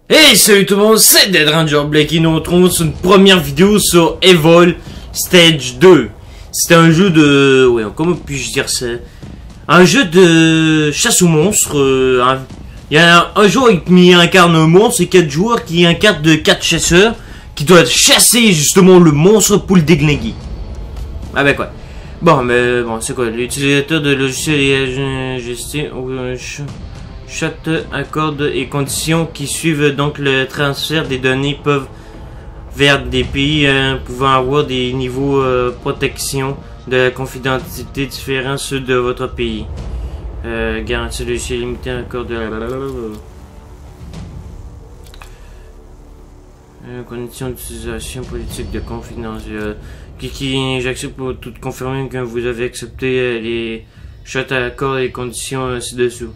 Hey, salut tout le monde, c'est Dead Ranger Blake et nous retrouvons sur une première vidéo sur Evil Stage 2. C'était un jeu de... ouais, comment puis-je dire ça? Un jeu de chasse aux monstres. Il y a un joueur qui incarne un monstre et 4 joueurs qui incarnent 4 chasseurs qui doivent chasser justement le monstre pour le déglinguer. Ah ben quoi. Bon, mais bon, c'est quoi? L'utilisateur de logiciel chaque accord et conditions qui suivent donc le transfert des données peuvent vers des pays pouvant avoir des niveaux protection de la confidentialité différents ceux de votre pays. Garantie de logiciel limité accord de conditions d'utilisation politique de confidentialité. J'accepte pour tout confirmer que vous avez accepté les chats à accord et conditions ci-dessous.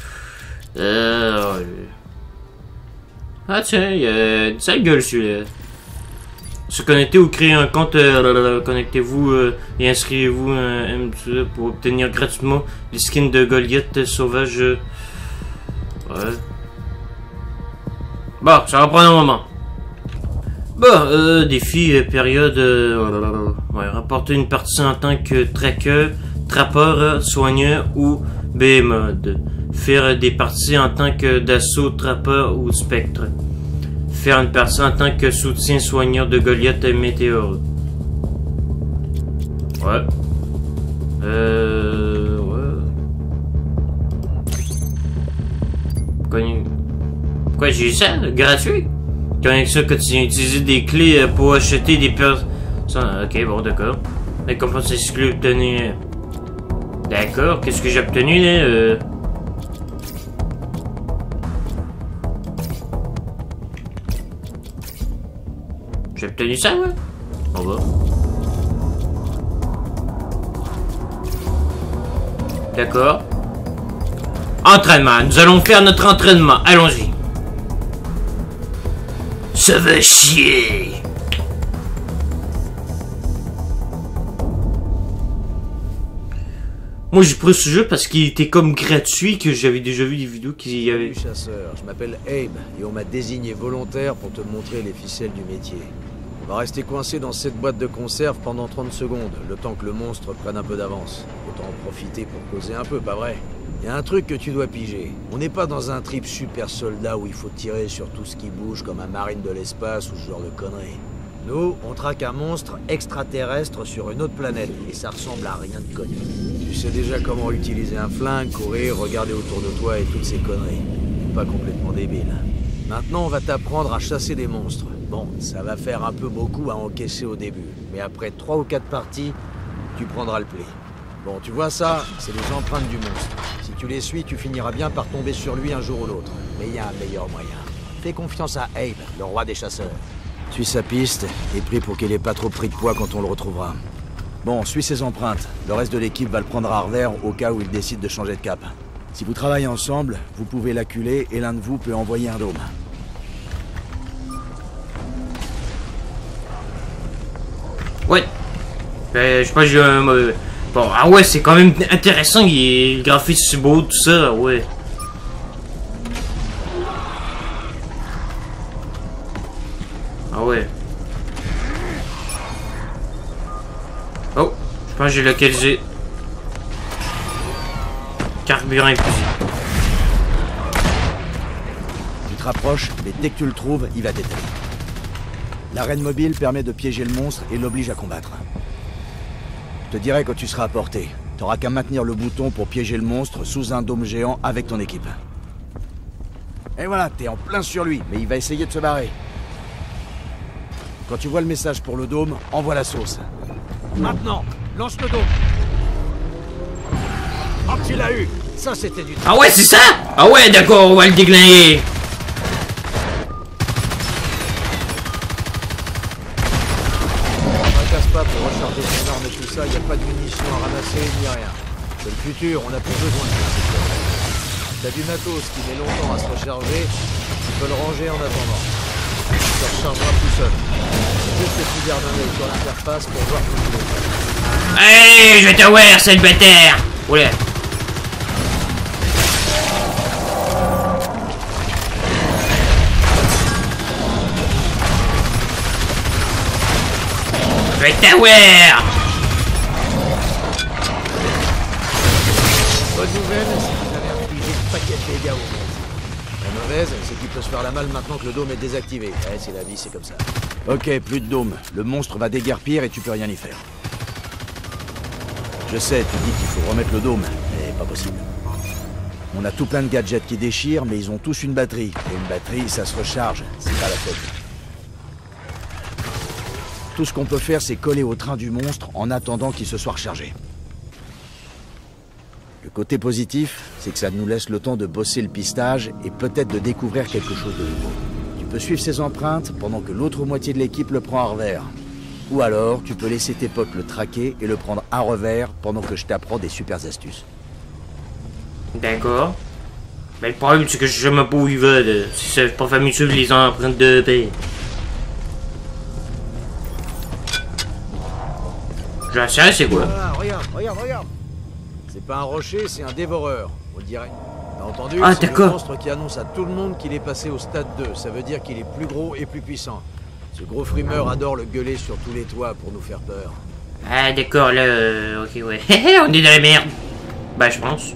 Ah tiens, il y a une sale gueule celui-là. Se connecter ou créer un compte, connectez-vous et inscrivez-vous pour obtenir gratuitement les skins de Goliath sauvage. Ouais. Bon, ça va prendre un moment. Bon, défi, période, ouais, rapporter une partie en tant que tracker, trappeur, soigneur ou B-mode. Faire des parties en tant que d'assaut, trappeur ou spectre. Faire une partie en tant que soutien soigneur de Goliath et météore. Ouais. Ouais. Quoi, j'ai eu ça? Gratuit? Quand ça, quand tu as utilisé des clés pour acheter des personnes. Ok, bon, d'accord. Récompense exclue obtenue. D'accord, qu'est-ce que j'ai obtenu là? J'ai obtenu ça, ouais. On va. D'accord. Entraînement. Nous allons faire notre entraînement. Allons-y. Ça va chier. Moi j'ai pris ce jeu parce qu'il était comme gratuit, que j'avais déjà vu des vidéos qui y avait. Chasseur, je m'appelle Abe et on m'a désigné volontaire pour te montrer les ficelles du métier. On va rester coincé dans cette boîte de conserve pendant 30 secondes, le temps que le monstre prenne un peu d'avance. Autant en profiter pour causer un peu, pas vrai? Il y a un truc que tu dois piger. On n'est pas dans un trip super soldat où il faut tirer sur tout ce qui bouge comme un marine de l'espace ou ce genre de conneries. Nous, on traque un monstre extraterrestre sur une autre planète et ça ressemble à rien de connu. Tu sais déjà comment utiliser un flingue, courir, regarder autour de toi et toutes ces conneries. Pas complètement débile. Maintenant, on va t'apprendre à chasser des monstres. Bon, ça va faire un peu beaucoup à encaisser au début, mais après 3 ou 4 parties, tu prendras le pli. Bon, tu vois ça, c'est les empreintes du monstre. Si tu les suis, tu finiras bien par tomber sur lui un jour ou l'autre. Mais il y a un meilleur moyen. Fais confiance à Abe, le roi des chasseurs. Suis sa piste et prie pour qu'il ait pas trop pris de poids quand on le retrouvera. Bon, suis ses empreintes. Le reste de l'équipe va le prendre à revers au cas où il décide de changer de cap. Si vous travaillez ensemble, vous pouvez l'acculer et l'un de vous peut envoyer un dôme. Ouais. Je sais pas, j'ai un... bon, ah ouais, c'est quand même intéressant, le graphisme c'est beau, tout ça, ouais. Ah ouais. Oh, je pense que j'ai localisé. Carburant épuisé. Tu te rapproches, mais dès que tu le trouves, il va t'éteindre. L'arène mobile permet de piéger le monstre et l'oblige à combattre. Je te dirai quand tu seras à portée. T'auras qu'à maintenir le bouton pour piéger le monstre sous un dôme géant avec ton équipe. Et voilà, t'es en plein sur lui, mais il va essayer de se barrer. Quand tu vois le message pour le dôme, envoie la sauce. Maintenant, lance le dôme. Oh, tu l'as eu. Ça, c'était du... Ah ouais, c'est ça. Ah ouais, d'accord, on va le déglinguer. Pas pour recharger son arme et tout ça, il n'y a pas de munitions à ramasser ni rien. C'est le futur, on n'a plus besoin de ça. T'as du matos qui met longtemps à se recharger, tu peux le ranger en attendant. Il se rechargera tout seul. Juste que tu gardes un œil sur l'interface pour voir tout le monde. Hey, je vais te voir, célibataire. Oula. vais t'avoir. Bonne nouvelle, c'est que vous avez infligé un paquet de dégâts au monstre. La mauvaise, c'est qu'il peut se faire la malle maintenant que le dôme est désactivé. Ouais, c'est la vie, c'est comme ça. Ok, plus de dôme. Le monstre va déguerpir et tu peux rien y faire. Je sais, tu dis qu'il faut remettre le dôme, mais pas possible. On a tout plein de gadgets qui déchirent, mais ils ont tous une batterie. Et une batterie, ça se recharge, c'est pas la faute. Tout ce qu'on peut faire, c'est coller au train du monstre en attendant qu'il se soit rechargé. Le côté positif, c'est que ça nous laisse le temps de bosser le pistage et peut-être de découvrir quelque chose de nouveau. Tu peux suivre ses empreintes pendant que l'autre moitié de l'équipe le prend à revers. Ou alors, tu peux laisser tes potes le traquer et le prendre à revers pendant que je t'apprends des super astuces. D'accord. Mais le problème, c'est que je sais même pas où il va, là. Si c'est pas famille suivre les empreintes de paix. Je sais, c'est quoi? Ah, regarde. C'est pas un rocher, c'est un dévoreur, on le dirait. T'as entendu? Ah, c'est le d'accord. monstre qui annonce à tout le monde qu'il est passé au stade 2. Ça veut dire qu'il est plus gros et plus puissant. Ce gros frimeur adore le gueuler sur tous les toits pour nous faire peur. Ah, d'accord, là, ok, ouais. On est dans la merde. Bah, je pense.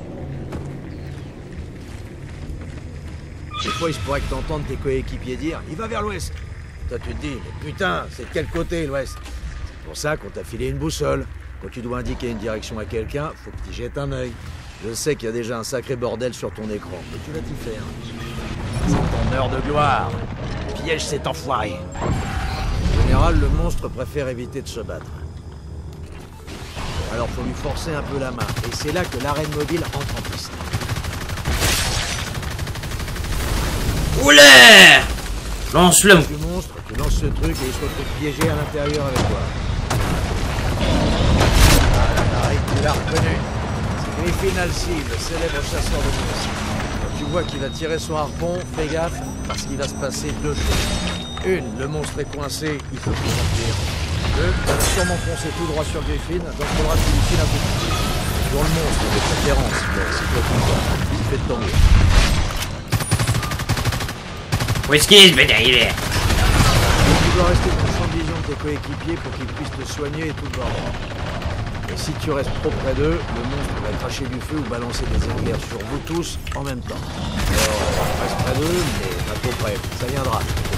Des fois, il se pourrait que t'entendes tes coéquipiers dire « Il va vers l'ouest ». Toi, tu te dis « Mais putain, c'est de quel côté, l'ouest ?» C'est pour ça qu'on t'a filé une boussole. Quand tu dois indiquer une direction à quelqu'un, faut que tu jettes un œil. Je sais qu'il y a déjà un sacré bordel sur ton écran, mais tu vas t'y faire. C'est ton heure de gloire. Piège cet enfoiré. En général, le monstre préfère éviter de se battre. Alors faut lui forcer un peu la main, et c'est là que l'arène mobile entre en piste. Oula! Lance-le. Du monstre, tu lances ce truc et il se retrouve piégé à l'intérieur avec toi. Voilà, tu l'as reconnu. C'est Griffin Alcide, le célèbre chasseur de monstres. Quand tu vois qu'il va tirer son harpon, fais gaffe, parce qu'il va se passer deux choses. Une, le monstre est coincé, il faut qu'il s'enfuir. Deux, il va sûrement foncer tout droit sur Griffin, donc il faudra que tu lui files un peu de temps. Sur le monstre, de préférence, mais si tu le pas, fais de ton mieux. Où est-ce qu'il est, ce bataille? Tu dois rester dans le champ de vision de tes coéquipiers pour qu'ils puissent te soigner et tout le bordel. Et si tu restes trop près d'eux, le monstre va cracher du feu ou balancer des éclairs sur vous tous en même temps. Alors, reste près d'eux, mais pas trop près. Ça viendra.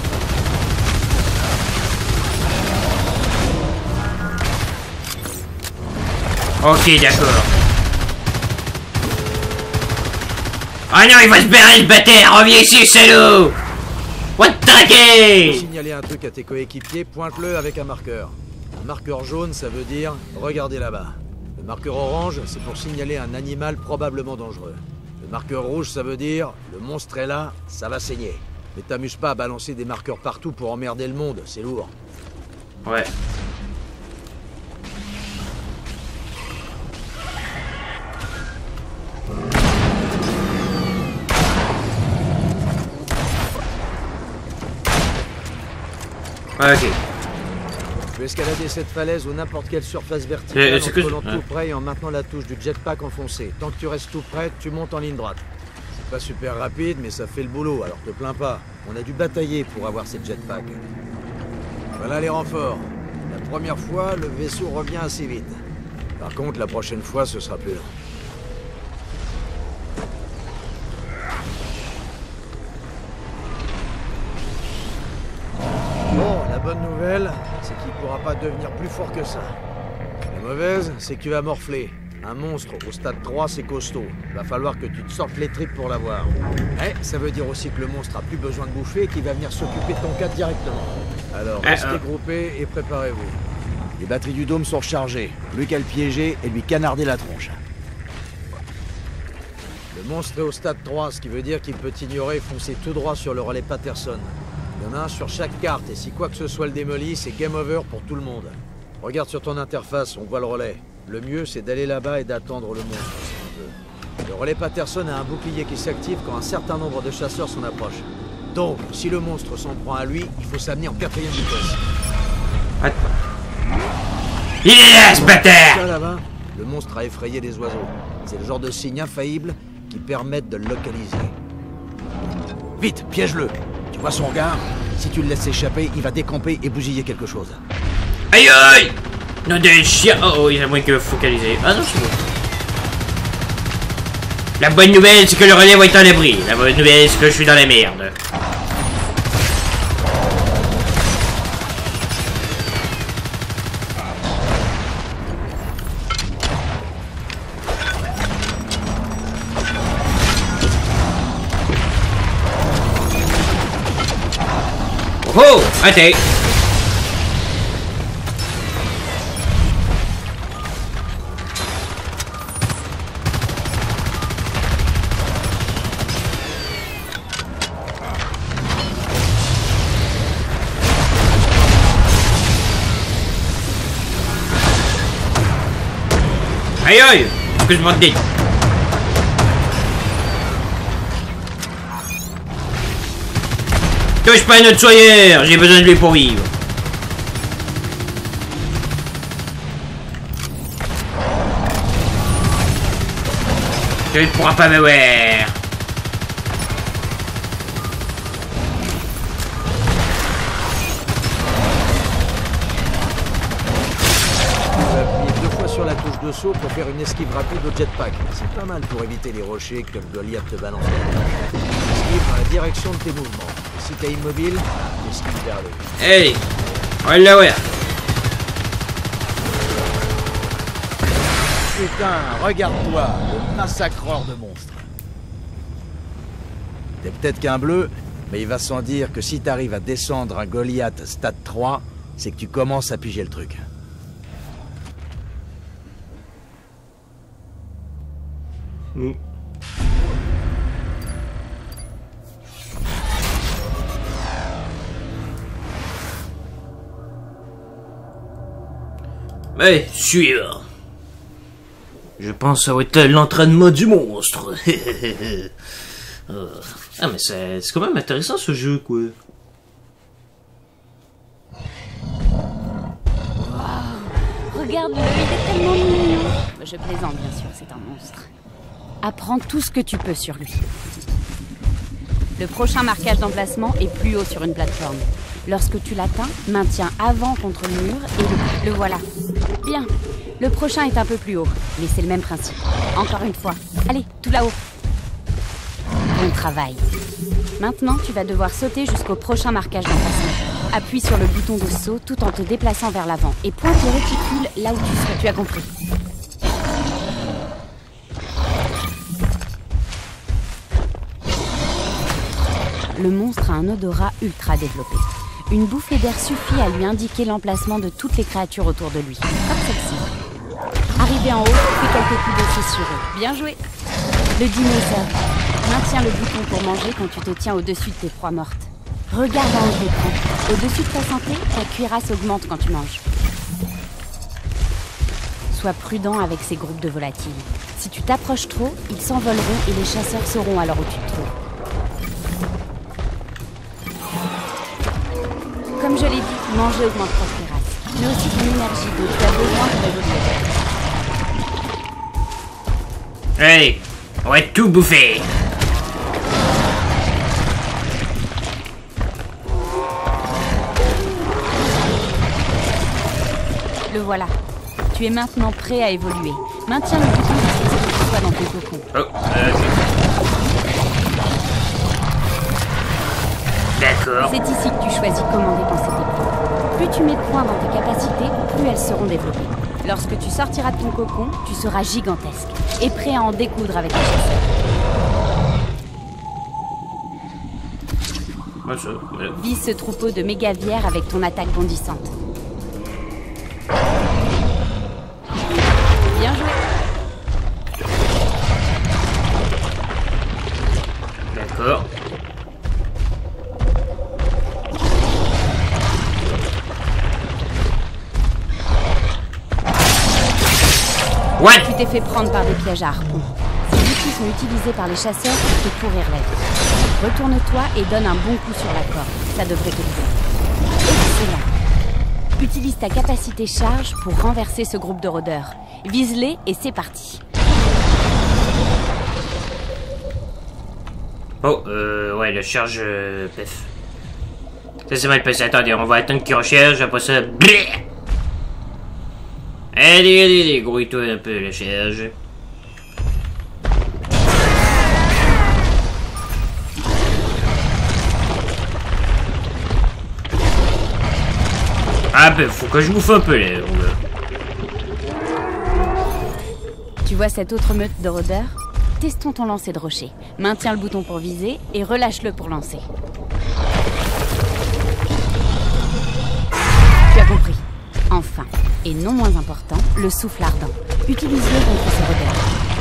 Ok, d'accord. Ah non, il va se barrer le bâtard! Reviens ici, salaud! What the Pour fuck? signaler un truc à tes coéquipiers, pointe-le avec un marqueur. Un marqueur jaune, ça veut dire « Regardez là-bas ». Le marqueur orange, c'est pour signaler un animal probablement dangereux. Le marqueur rouge, ça veut dire « Le monstre est là, ça va saigner ». Mais t'amuses pas à balancer des marqueurs partout pour emmerder le monde, c'est lourd. Ouais. Ok. Tu peux escalader cette falaise ou n'importe quelle surface verticale en que collant tout près et en maintenant la touche du jetpack enfoncée. Tant que tu restes tout près, tu montes en ligne droite. C'est pas super rapide, mais ça fait le boulot, alors te plains pas. On a dû batailler pour avoir ces jetpacks. Voilà les renforts. La première fois, le vaisseau revient assez vite. Par contre, la prochaine fois, ce sera plus lent. Bon, la bonne nouvelle, c'est qu'il pourra pas devenir plus fort que ça. La mauvaise, c'est que tu vas morfler. Un monstre au stade 3, c'est costaud. Va falloir que tu te sortes les tripes pour l'avoir. Mais ça veut dire aussi que le monstre a plus besoin de bouffer et qu'il va venir s'occuper de ton cas directement. Alors, restez groupés et préparez-vous. Les batteries du dôme sont rechargées. Plus qu'à le piéger et lui canarder la tronche. Le monstre est au stade 3, ce qui veut dire qu'il peut ignorer et foncer tout droit sur le relais Patterson. Il y en a un sur chaque carte, et si quoi que ce soit le démolit, c'est game over pour tout le monde. Regarde sur ton interface, on voit le relais. Le mieux, c'est d'aller là-bas et d'attendre le monstre, si tu veux. Le relais Patterson a un bouclier qui s'active quand un certain nombre de chasseurs s'en approchent. Donc, si le monstre s'en prend à lui, il faut s'amener en 4e vitesse. Attends. Il est là, ce bâtard! Là-bas, le monstre a effrayé les oiseaux. C'est le genre de signe infaillible qui permettent de le localiser. Vite, piège-le! Tu vois son regard? Si tu le laisses échapper, il va décamper et bousiller quelque chose. Aïe aïe! Non des chiens! Oh oh, il y a moins que focaliser. Ah non, c'est bon. La bonne nouvelle, c'est que le relais va être en abri. La bonne nouvelle, c'est que je suis dans la merde. Oh! Attends! Aïe aïe! Excuse-moi de dire. Touche pas à notre soyeur! J'ai besoin de lui pour vivre. Tu ne pourras pas me voir. Sur la touche de saut pour faire une esquive rapide au jetpack. C'est pas mal pour éviter les rochers que le Goliath te balance. Esquive dans la direction de tes mouvements. Et si t'es immobile, esquive vers lui. Allez, on va le voir. Putain, regarde-toi, le massacreur de monstres. T'es peut-être qu'un bleu, mais il va sans dire que si t'arrives à descendre un Goliath stade 3, c'est que tu commences à piger le truc. Mais, suivre. Je pense que ça va être l'entraînement du monstre. Ah, mais c'est quand même intéressant ce jeu, quoi. Wow. Regarde-le, il est tellement mignon. Je plaisante, bien sûr, c'est un monstre. Apprends tout ce que tu peux sur lui. Le prochain marquage d'emplacement est plus haut sur une plateforme. Lorsque tu l'atteins, maintiens avant contre le mur et le voilà. Bien. Le prochain est un peu plus haut, mais c'est le même principe. Encore une fois. Allez, tout là-haut. Bon travail. Maintenant, tu vas devoir sauter jusqu'au prochain marquage d'emplacement. Appuie sur le bouton de saut tout en te déplaçant vers l'avant et pointe le réticule là où tu seras. Tu as compris. Le monstre a un odorat ultra développé. Une bouffée d'air suffit à lui indiquer l'emplacement de toutes les créatures autour de lui, comme celle-ci. Arrivé en haut, fais quelques coups de feu sur eux. Bien joué. Le dîner est servi. Maintiens le bouton pour manger quand tu te tiens au-dessus de tes proies mortes. Regarde en haut de l'écran. Au-dessus de ta santé, ta cuirasse augmente quand tu manges. Sois prudent avec ces groupes de volatiles. Si tu t'approches trop, ils s'envoleront et les chasseurs sauront alors où tu te trouves. Comme je l'ai dit, manger augmente ta cuirasse, mais aussi ton énergie dont tu as besoin pour évoluer. Allez, on va tout bouffer. Le voilà. Tu es maintenant prêt à évoluer. Maintiens le bouton jusqu'à ce que tu sois dans ton cocon. D'accord. C'est ici que tu choisis comment dépenser tes points. Plus tu mets de points dans tes capacités, plus elles seront développées. Lorsque tu sortiras de ton cocon, tu seras gigantesque et prêt à en découdre avec les chasseurs. Vise ce troupeau de mégavières avec ton attaque bondissante. Bien joué. D'accord. What? Tu t'es fait prendre par des pièges à harpon. Ces outils sont utilisés par les chasseurs pour te pourrir la vie. Retourne-toi et donne un bon coup sur la corde. Ça devrait te tuer. Excellent. Utilise ta capacité charge pour renverser ce groupe de rôdeurs. Vise-les et c'est parti. Oh, ouais, le charge pef. Ça c'est mal passé. Attendez, on va attendre qu'il recherche, après ça. Bleh. Allez, grouille-toi un peu la charge. Ah ben, faut que je bouffe un peu là. Tu vois cette autre meute de rôdeurs? Testons ton lancer de rocher. Maintiens le bouton pour viser et relâche-le pour lancer. Tu as compris. Enfin, et non moins important, le souffle ardent. Utilise-le contre ces rôdeurs.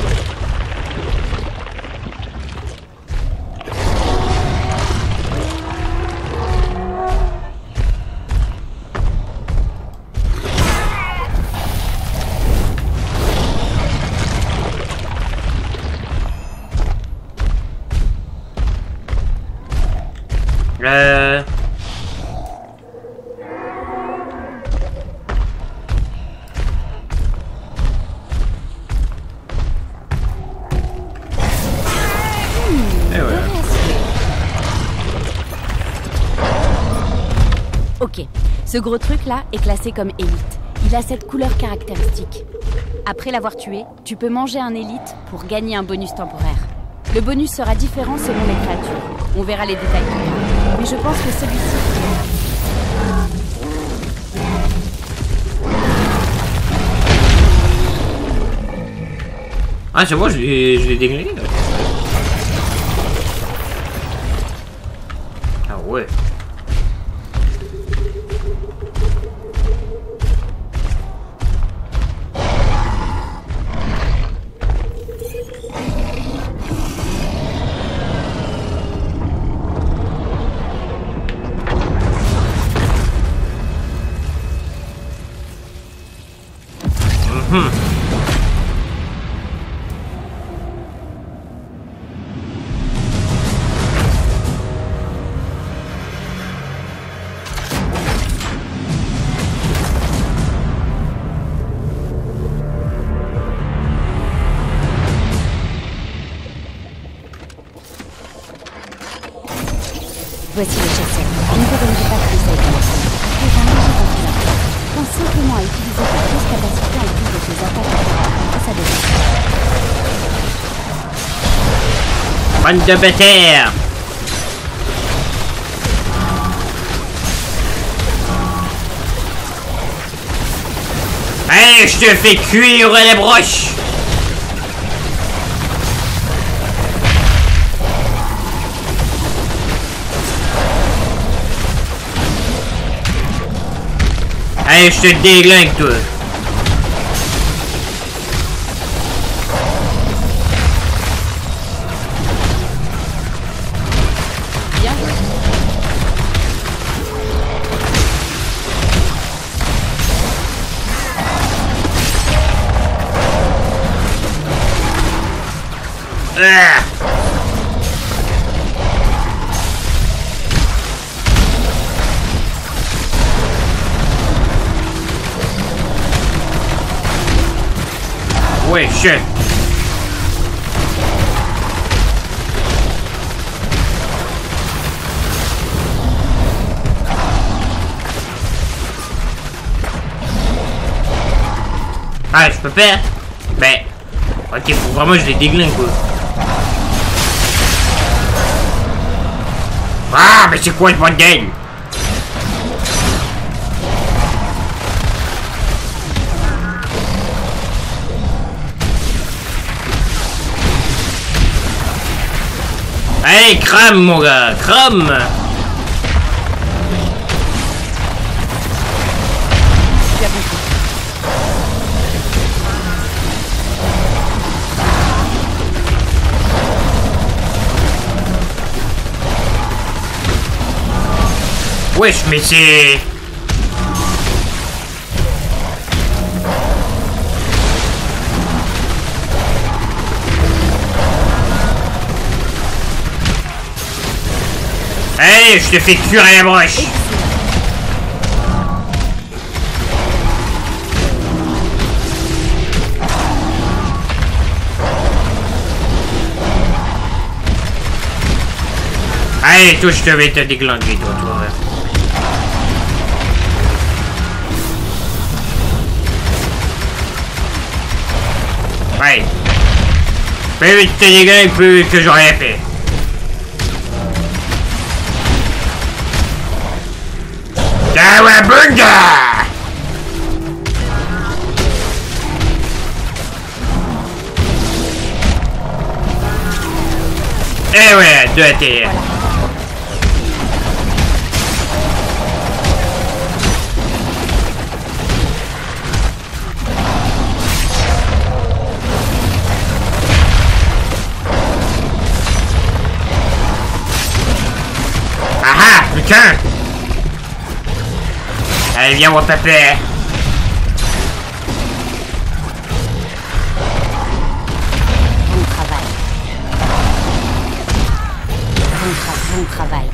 Ok, ce gros truc là est classé comme élite. Il a cette couleur caractéristique. Après l'avoir tué, tu peux manger un élite pour gagner un bonus temporaire. Le bonus sera différent selon les créatures. On verra les détails plus tard. Mais je pense que celui-ci... Ah, c'est moi, je l'ai déglingué. Ah ouais. Voici le chasseur. Il ne te donne pas plus à utiliser. Après un léger ventilateur, pense simplement à utiliser ta grosse capacité en plus de tes attaques à sa défense. Bande de bâtards! Allez, je te fais cuire les broches! Allez, je te déglingue, toi. Bien. Ah! Ouais, chef. Ah, je peux pas? Ben, ok, faut vraiment que je les déglingue, quoi. Ah, mais c'est quoi ce bordel? Allez, crame, mon gars, crame! Tu as compris. Wesh, mais c'est... Allez, je te fais cuire à la broche. Allez, toi, je te vais te déglinguer, toi. Ouais. Plus vite que les gars, plus vite que j'aurais fait. Kawabunga! Eh ouais, 2 ATR. Ah ah, putain! Allez, viens, on va taper. Bon travail. Bon travail.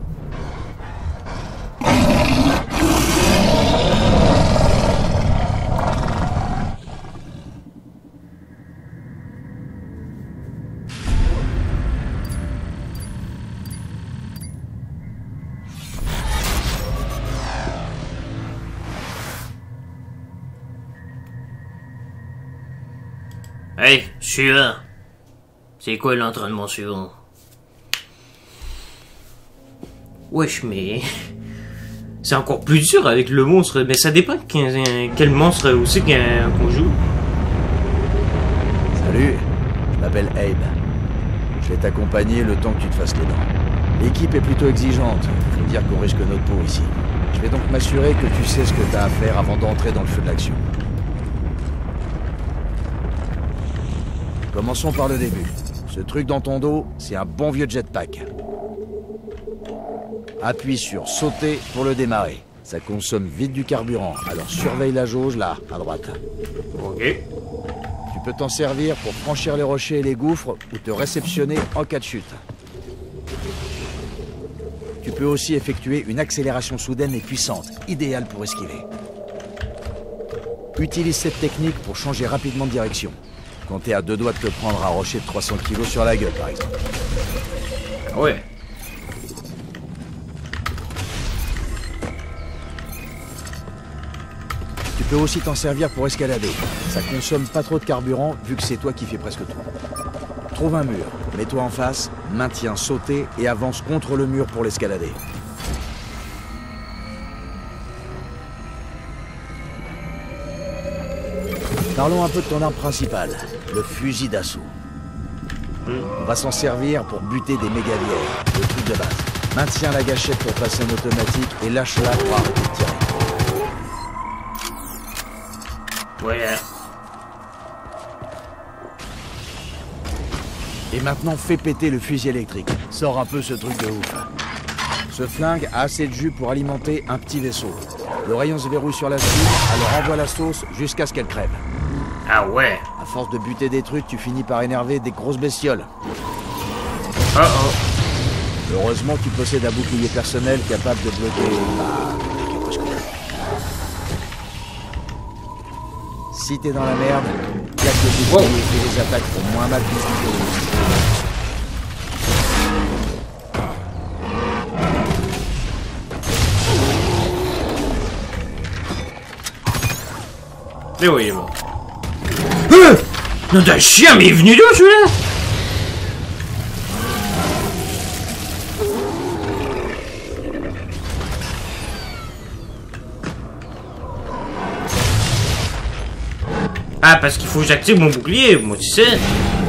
Hey, suivant. C'est quoi l'entraînement suivant? Wesh, mais... C'est encore plus dur avec le monstre, mais ça dépend de quel monstre aussi qu'on joue. Salut, je m'appelle Abe. Je vais t'accompagner le temps que tu te fasses les dents. L'équipe est plutôt exigeante, faut dire qu'on risque notre peau ici. Je vais donc m'assurer que tu sais ce que t'as à faire avant d'entrer dans le feu de l'action. Commençons par le début. Ce truc dans ton dos, c'est un bon vieux jetpack. Appuie sur sauter pour le démarrer. Ça consomme vite du carburant, alors surveille la jauge là, à droite. Ok. Tu peux t'en servir pour franchir les rochers et les gouffres ou te réceptionner en cas de chute. Tu peux aussi effectuer une accélération soudaine et puissante, idéale pour esquiver. Utilise cette technique pour changer rapidement de direction. Quand t'es à 2 doigts de te prendre un rocher de 300 kg sur la gueule, par exemple. Ouais. Tu peux aussi t'en servir pour escalader. Ça consomme pas trop de carburant vu que c'est toi qui fais presque tout. Trouve un mur, mets-toi en face, maintiens sauter et avance contre le mur pour l'escalader. Parlons un peu de ton arme principale, le fusil d'assaut. On va s'en servir pour buter des méga-vieilles, le truc de base. Maintiens la gâchette pour passer en automatique et lâche-la pour arrêter de tirer. Voilà. Et maintenant, fais péter le fusil électrique. Sors un peu ce truc de ouf. Ce flingue a assez de jus pour alimenter un petit vaisseau. Le rayon se verrouille sur la cible, alors envoie la sauce jusqu'à ce qu'elle crève. Ah ouais. À force de buter des trucs, tu finis par énerver des grosses bestioles. Oh oh. Heureusement, tu possèdes un bouclier personnel capable de bloquer... Si t'es dans la merde, claque le bouclier et fais les attaques pour moins mal que Mais oui, bon. Non d'un chien, mais il est venu d'où celui-là? Ah, parce qu'il faut que j'active mon bouclier, moi tu sais.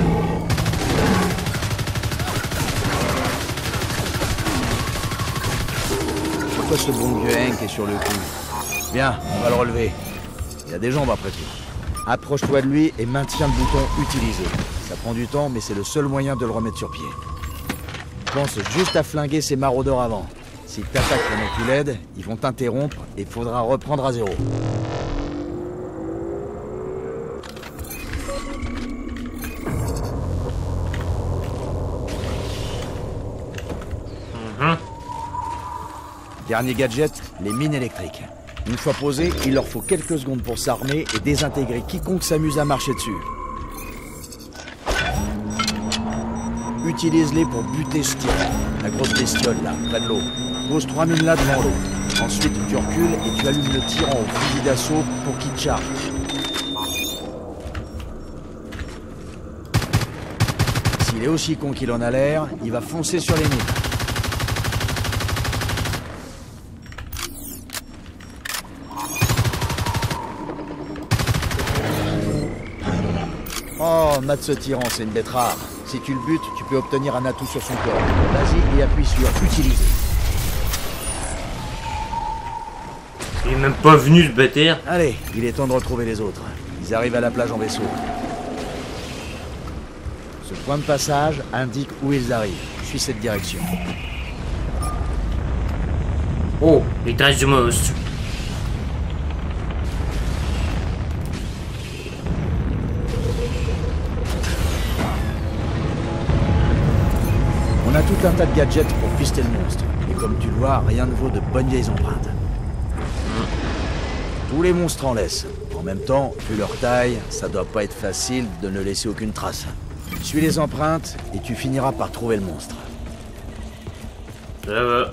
Pourquoi ce bon vieux Hank est sur le cul? Bien, on va le relever. Il y a des jambes après tout. Approche-toi de lui et maintiens le bouton utilisé. Ça prend du temps, mais c'est le seul moyen de le remettre sur pied. Pense juste à flinguer ces maraudeurs avant. S'ils t'attaquent pendant que tu l'aides, ils vont t'interrompre et il faudra reprendre à zéro. Dernier gadget, les mines électriques. Une fois posées, il leur faut quelques secondes pour s'armer et désintégrer quiconque s'amuse à marcher dessus. Utilise-les pour buter ce tyran, la grosse bestiole là, près de l'eau. Pose 3 mines là devant l'eau. Ensuite, tu recules et tu allumes le tyran au fusil d'assaut pour qu'il te charge. S'il est aussi con qu'il en a l'air, il va foncer sur les mines. Oh, Matt ce tyran, c'est une bête rare. Si tu le butes, tu peux obtenir un atout sur son corps. Vas-y et appuie sur utiliser. Il est même pas venu ce bâtard. Allez, il est temps de retrouver les autres. Ils arrivent à la plage en vaisseau. Ce point de passage indique où ils arrivent. Suis cette direction. Oh, les traces du monstre. On a tout un tas de gadgets pour pister le monstre. Et comme tu le vois, rien ne vaut de bonnes vieilles empreintes. Tous les monstres en laissent. En même temps, vu leur taille, ça doit pas être facile de ne laisser aucune trace. Suis les empreintes et tu finiras par trouver le monstre. Ça va.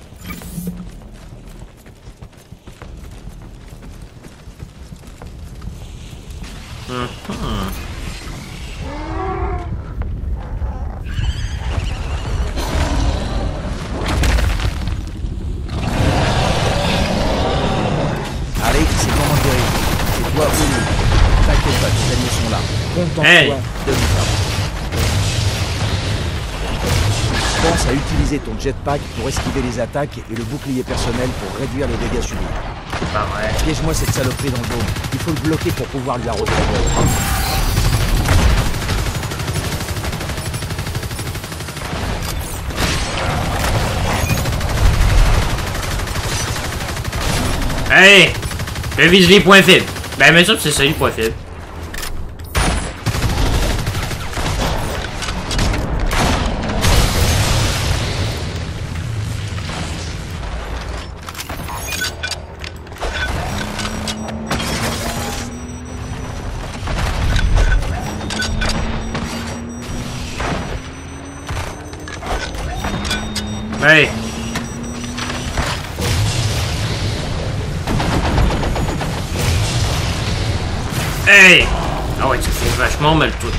Allez, c'est le moment de vérifier. C'est toi ou nous. T'inquiète pas, tes alliés sont là. Contente-toi Hey. de nous faire. Pense à utiliser ton jetpack pour esquiver les attaques et le bouclier personnel pour réduire les dégâts subis. C'est pas vrai. Piège-moi cette saloperie dans le dôme. Il faut le bloquer pour pouvoir lui arroser la gueule. Allez, je vise les points faibles. Ben, bien sûr que c'est ça, les points faibles. Allez. Hey! Ah ouais, ça fait vachement mal tout.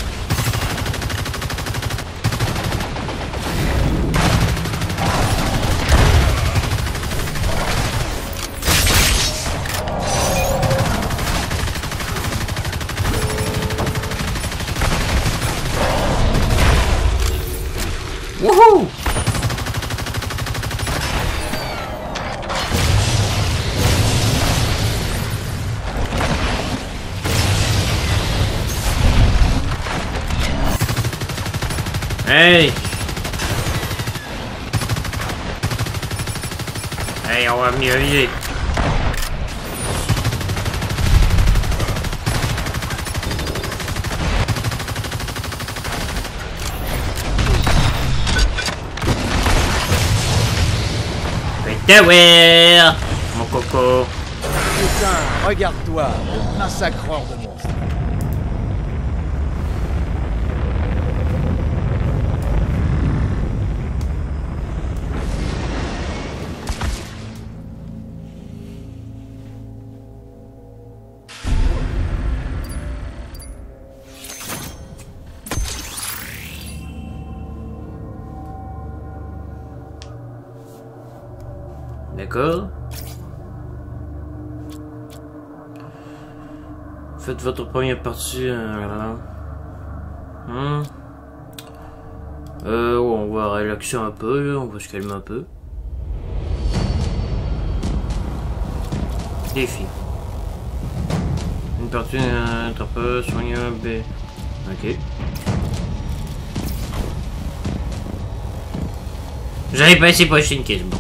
Wouhou! Hey! Hey, on va mieux viser. Tower! Mon coco. Putain, regarde-toi, le massacreur de monstres. D'accord. Faites votre première partie. On va relaxer un peu, là, on va se calmer un peu. Défi. Une partie un peu soigner un B. Ok. J'avais pas essayé pour acheter une caisse, bon.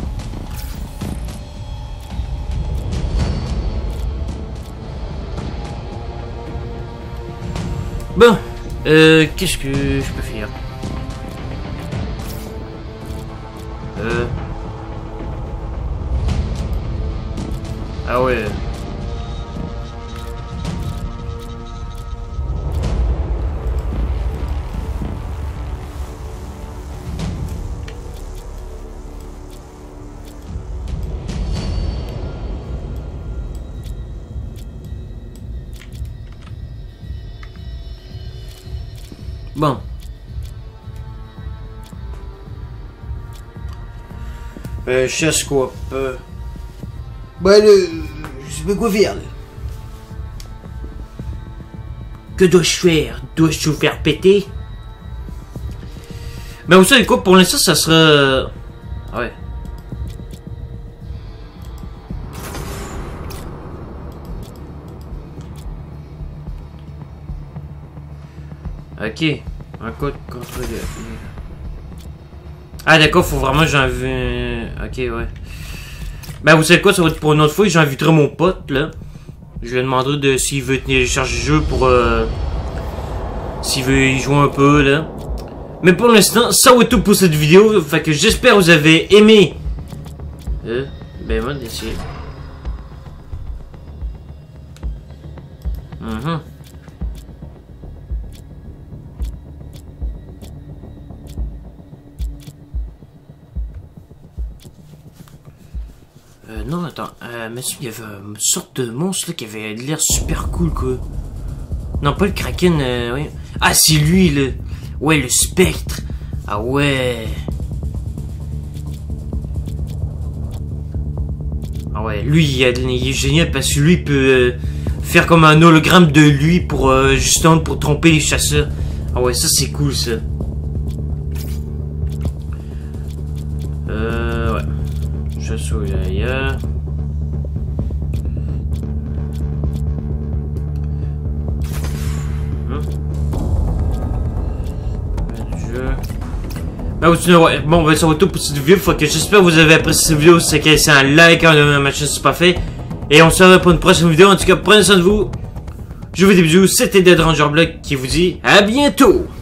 Bon, qu'est-ce que je peux faire? Ah ouais. Bon. Chasse quoi? Bah là, je sais pas quoi faire là. Que dois-je faire? Dois-je tout faire péter? Ben vous savez quoi? Pour l'instant, ça sera... Ouais. Ok. Un code contre... Ah d'accord, faut vraiment que j'invite... Ok, ouais. Ben vous savez quoi? Ça va être pour une autre fois. J'inviterai mon pote, là. Je lui demanderai de s'il veut télécharger le jeu pour... s'il veut y jouer un peu, là. Mais pour l'instant, ça va être tout pour cette vidéo. Fait que j'espère que vous avez aimé. Ben moi d'essayer. Non, attends. Mais il y avait une sorte de monstre là qui avait l'air super cool, quoi. Non, pas le Kraken, oui. Ah, c'est lui, là. Ouais, le spectre. Ah ouais. Ah ouais, lui, il est génial parce que lui, il peut faire comme un hologramme de lui pour, justement, pour tromper les chasseurs. Ah ouais, ça, c'est cool, ça. Ouais. Chasseur ailleurs. Ah, ouais. Bon, ben ça va tout pour cette vidéo. Faut que j'espère que vous avez apprécié cette vidéo. C'est que c'est un like, un machin, c'est pas fait. Et on se revoit pour une prochaine vidéo. En tout cas, prenez soin de vous. Je vous dis bisous. C'était Dead Ranger Black qui vous dit à bientôt.